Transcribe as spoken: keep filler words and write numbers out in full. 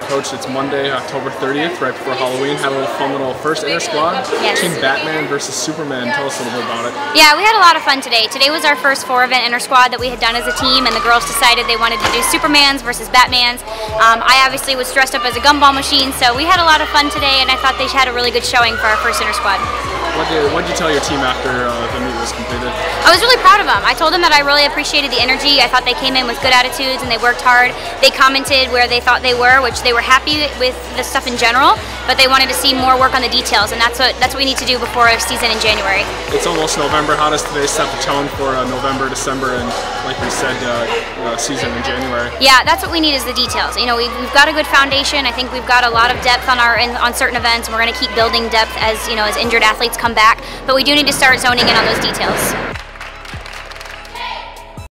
Coach, it's Monday, October thirtieth, right before Halloween. Had a little fun little first Intersquad. Yes. Team Batman versus Superman. Tell us a little bit about it. Yeah, we had a lot of fun today. Today was our first four-event Intersquad that we had done as a team, and the girls decided they wanted to do Supermans versus Batmans. Um, I obviously was dressed up as a gumball machine, so we had a lot of fun today, and I thought they had a really good showing for our first Intersquad. What did, what did you tell your team after uh, the meet was completed? I was really proud of them. I told them that I really appreciated the energy. I thought they came in with good attitudes and they worked hard. They commented where they thought they were, which they were happy with the stuff in general, but they wanted to see more work on the details, and that's what that's what we need to do before our season in January. It's almost November. How does today set the tone for uh, November, December, and like we said, uh, uh, season in January? Yeah, that's what we need is the details. You know, we've, we've got a good foundation. I think we've got a lot of depth on our in, on certain events, and we're going to keep building depth as you know as injured athletes come back. But we do need to start zoning in on those details.